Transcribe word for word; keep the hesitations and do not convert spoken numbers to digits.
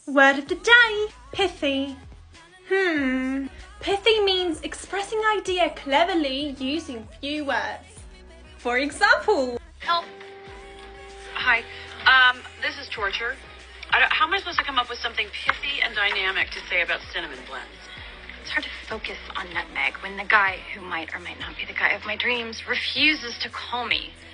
Word of the day, pithy. Hmm. Pithy means expressing idea cleverly using few words. For example, help. Hi. Um, this is torture. I don't, how am I supposed to come up with something pithy and dynamic to say about cinnamon blends? It's hard to focus on nutmeg when the guy who might or might not be the guy of my dreams refuses to call me.